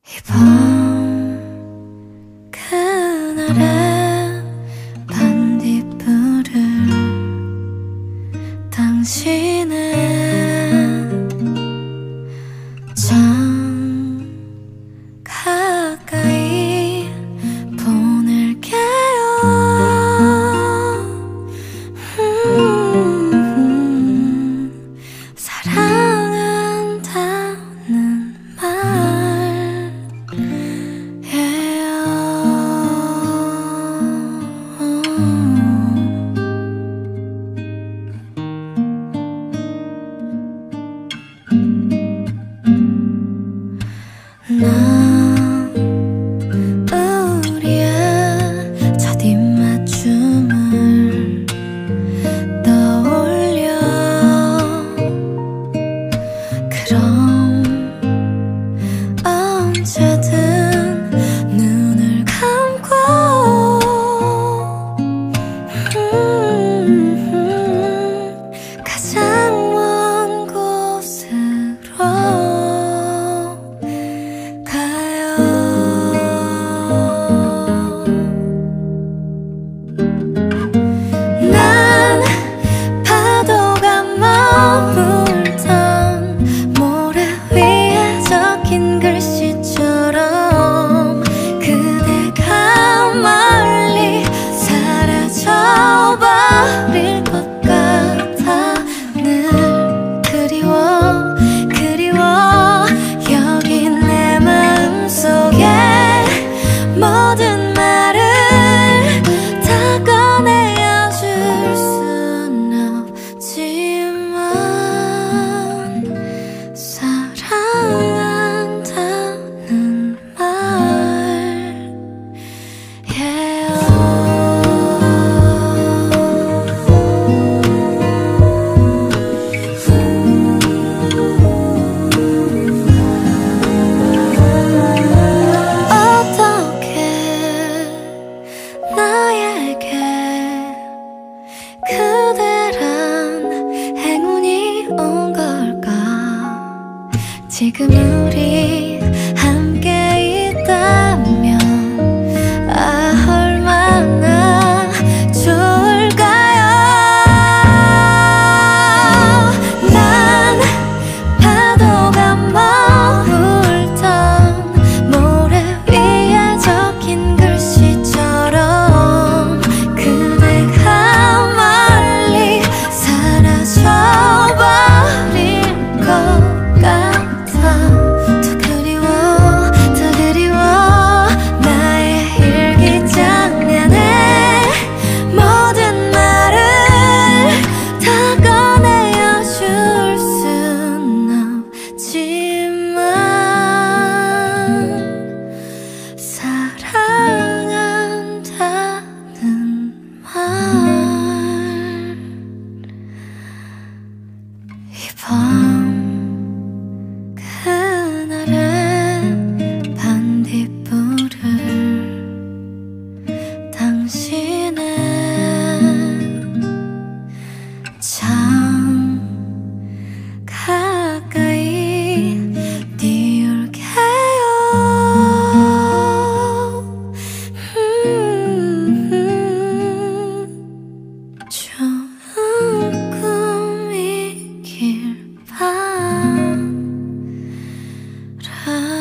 이밤 그날의 반딧불을 당신은 참 가까이 보낼게요. 사랑한다는 난 우리의 첫 입맞춤을 떠올려. 그럼 언제든 눈을 감고 가장 먼 곳으로 난 파도가 머물던 모래 위에 적힌 글씨처럼 그대가 멀리 사라져버릴 것 같아. 늘 그리워 여기 내 마음속에 모든 말을 다 꺼내어 줄 순 없지만 사랑한다는 나에게 그대란 행운이 온 걸까? 지금 우리 함께 있다면 얼마나 좋을까요? 난 파도가 머물던 모래 위에 적힌 글씨처럼 그대가 멀리 사라져버릴 것 같아. 더 그리워 나의 일기장면에 모든 말을 다 꺼내어 줄 순 없지만 사랑한다는 말. 이밤 그날의 반딧불을 당신은 참 가까이 띄울게요. 좋은 꿈이길 바라.